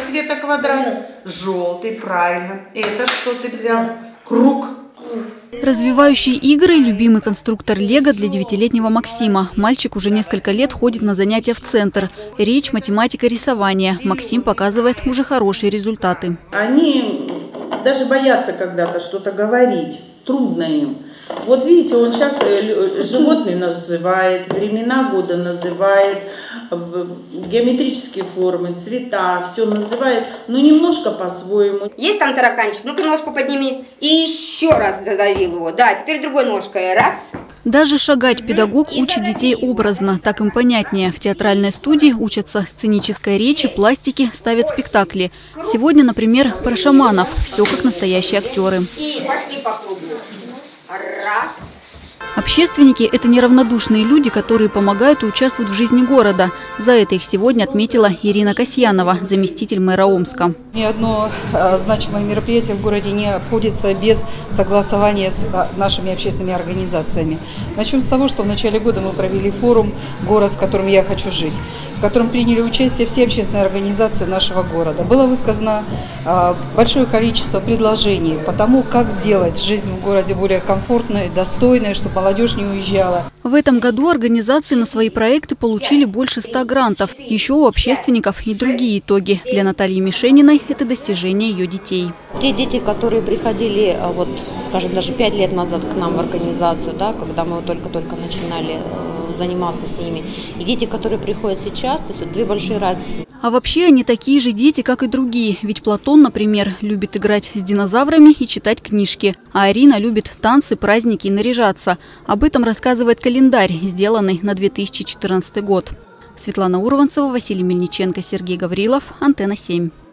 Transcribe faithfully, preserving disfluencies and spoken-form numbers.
цвета квадрат? Желтый, правильно. Это что ты взял? Круг. Развивающие игры – любимый конструктор лего для девятилетнего Максима. Мальчик уже несколько лет ходит на занятия в центр. Речь, математика, рисование. Максим показывает уже хорошие результаты. Они даже боятся когда-то что-то говорить. Трудно им. Вот видите, он сейчас животные называет, времена года называет, геометрические формы, цвета, все называет, но немножко по-своему. Есть там тараканчик? Ну-ка ножку подними. И еще раз задавил его. Да, теперь другой ножкой. Раз. Даже шагать педагог учит детей образно, так им понятнее. В театральной студии учатся сценической речи, пластике, ставят спектакли. Сегодня, например, про шаманов. Все как настоящие актеры. И пошли по кругу. Раз. Общественники – это неравнодушные люди, которые помогают и участвуют в жизни города. За это их сегодня отметила Ирина Касьянова, заместитель мэра Омска. Ни одно э, значимое мероприятие в городе не обходится без согласования с э, нашими общественными организациями. Начнем с того, что в начале года мы провели форум «Город, в котором я хочу жить», в котором приняли участие все общественные организации нашего города. Было высказано э, большое количество предложений по тому, как сделать жизнь в городе более комфортной, достойной, чтобы молодежь не уезжала. В этом году организации на свои проекты получили больше ста грантов. Еще у общественников и другие итоги. Для Натальи Мишениной это достижение ее детей. Те дети, которые приходили, вот, скажем, даже пять лет назад к нам в организацию, да, когда мы только-только начинали заниматься с ними, и дети, которые приходят сейчас, то есть вот две большие разницы. А вообще они такие же дети, как и другие. Ведь Платон, например, любит играть с динозаврами и читать книжки. А Арина любит танцы, праздники и наряжаться. Об этом рассказывает календарь, сделанный на две тысячи четырнадцатый год. Светлана Урванцева, Василий Мельниченко, Сергей Гаврилов, Антенна семь.